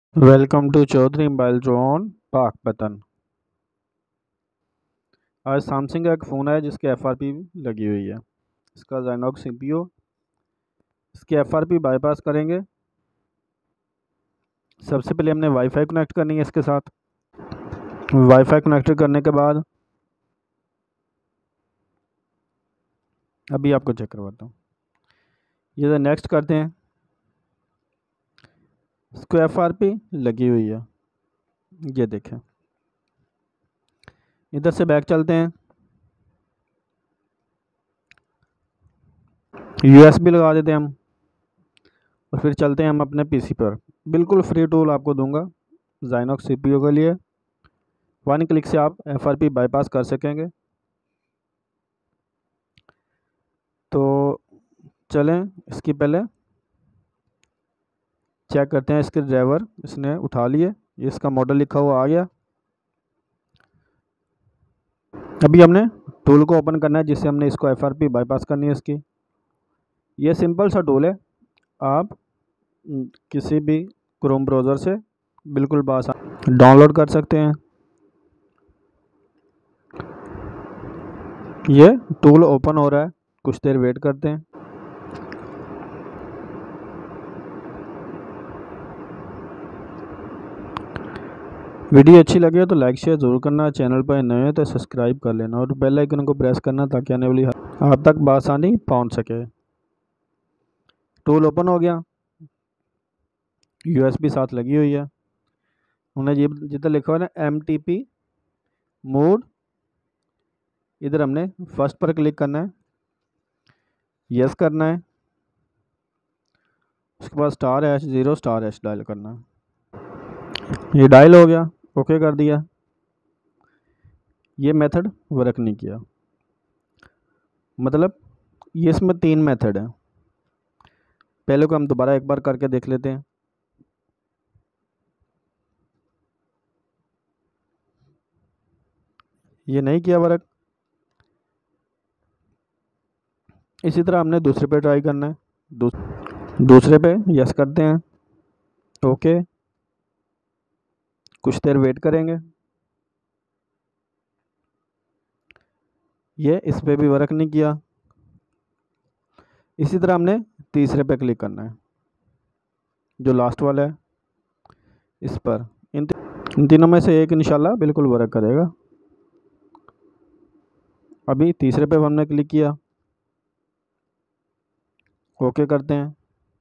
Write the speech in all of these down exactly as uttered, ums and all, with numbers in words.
Welcome to Chaudhary mobile drone Pakpattan. आज Samsung का एक फ़ोन है जिसकी एफआरपी लगी हुई है। इसका जाइनॉक्स सीपीयू, इसकी एफआरपी बाईपास करेंगे। सबसे पहले हमने वाईफाई कनेक्ट करनी है इसके साथ। वाईफाई कनेक्ट करने के बाद अभी आपको चेक करवाता हूँ। ये नेक्स्ट करते हैं। इसको एफआरपी लगी हुई है, ये देखें। इधर से बैक चलते हैं, यूएसबी लगा देते हैं हम और फिर चलते हैं हम अपने पीसी पर। बिल्कुल फ्री टूल आपको दूंगा जाइनॉक्स सीपीयू के लिए। वन क्लिक से आप एफआरपी बाईपास कर सकेंगे। तो चलें, इसकी पहले चेक करते हैं। इसके ड्राइवर इसने उठा लिए, ये इसका मॉडल लिखा हुआ आ गया। अभी हमने टूल को ओपन करना है जिससे हमने इसको एफआरपी बाईपास करनी है इसकी। ये सिंपल सा टूल है, आप किसी भी क्रोम ब्राउज़र से बिल्कुल बासानी डाउनलोड कर सकते हैं। ये टूल ओपन हो रहा है, कुछ देर वेट करते हैं। वीडियो अच्छी लगे तो लाइक शेयर ज़रूर करना। चैनल पर नए हैं तो सब्सक्राइब कर लेना और बेल आइकन को प्रेस करना ताकि आने वाली आप तक बासानी पहुंच सके। टूल ओपन हो गया, यूएसबी साथ लगी हुई है। उन्हें जितना लिखा हुआ है ना एम टी पी मोड, इधर हमने फर्स्ट पर क्लिक करना है, यस करना है। उसके बाद star hash zero star hash dial करना है। ये डायल हो गया, ओके कर दिया। ये मेथड वर्क नहीं किया, मतलब ये इसमें तीन मेथड है। पहले को हम दोबारा एक बार करके देख लेते हैं। ये नहीं किया वर्क। इसी तरह हमने दूसरे पे ट्राई करना है। दूस, दूसरे पे यस करते हैं, ओके। कुछ देर वेट करेंगे। ये इस पे भी वर्क नहीं किया। इसी तरह हमने तीसरे पे क्लिक करना है, जो लास्ट वाला है, इस पर। इन, इन तीनों में से एक इंशाल्लाह बिल्कुल वर्क करेगा। अभी तीसरे पे हमने क्लिक किया, ओके करते हैं।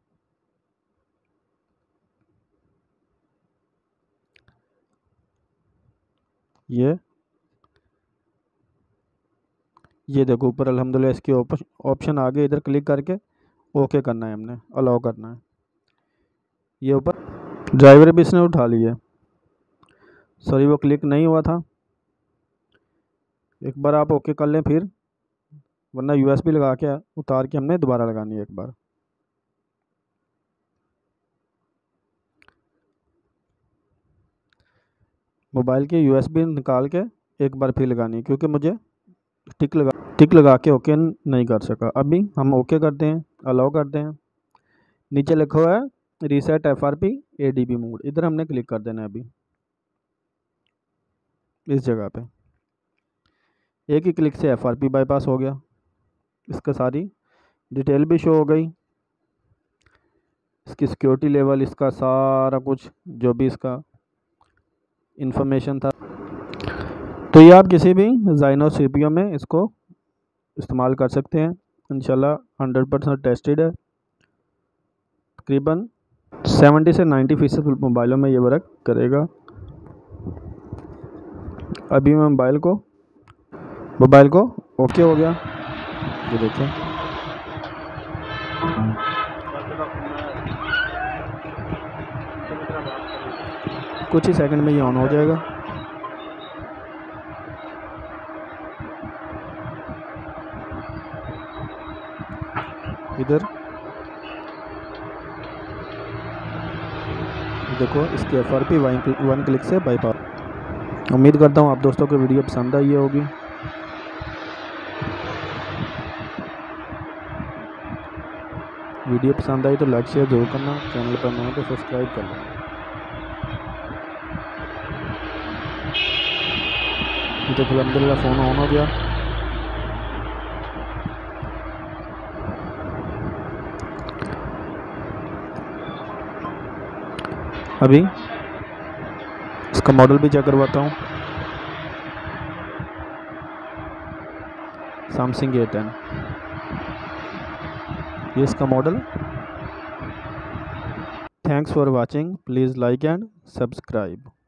ये ये देखो ऊपर अल्हम्दुलिल्लाह इसकी ऑप्शन आ गए। इधर क्लिक करके ओके करना है, हमने अलाउ करना है। ये ऊपर ड्राइवर भी इसने उठा लिया, सॉरी वो क्लिक नहीं हुआ था। एक बार आप ओके कर लें फिर, वरना यूएसबी लगा के उतार के हमने दोबारा लगानी है एक बार। मोबाइल की यूएसबी निकाल के एक बार फिर लगानी है, क्योंकि मुझे टिक लगा टिक लगा के ओके नहीं कर सका। अभी हम ओके करते हैं, अलाउ करते हैं। नीचे लिखा हुआ है रीसेट एफआरपी एडीबी मोड, इधर हमने क्लिक कर देना है। अभी इस जगह पे एक ही क्लिक से एफआरपी बाईपास हो गया। इसका सारी डिटेल भी शो हो गई, इसकी सिक्योरिटी लेवल, इसका सारा कुछ जो भी इसका इंफॉर्मेशन था। तो ये आप किसी भी जाइनो सीपीयू में इसको इस्तेमाल कर सकते हैं। इंशाल्लाह हंड्रेड परसेंट टेस्टेड है। तकरीबन सेवेंटी से नाइन्टी फीसद मोबाइलों में ये वर्क करेगा। अभी मैं मोबाइल को मोबाइल को ओके हो गया, ये देखें। कुछ ही सेकंड में ये ऑन हो जाएगा। इधर देखो इसकी एफआरपी वन क्लिक से बाईपास। उम्मीद करता हूँ आप दोस्तों को वीडियो पसंद आई होगी। वीडियो पसंद आई तो लाइक शेयर जरूर करना। चैनल पर नए तो सब्सक्राइब कर लेना। ये तो अल्हम्दुलिल्लाह फ़ोन ऑन हो गया। अभी इसका मॉडल भी चेक करवाता हूँ, सैमसंग ए टेन, ये इसका model. Thanks for watching, please like and subscribe.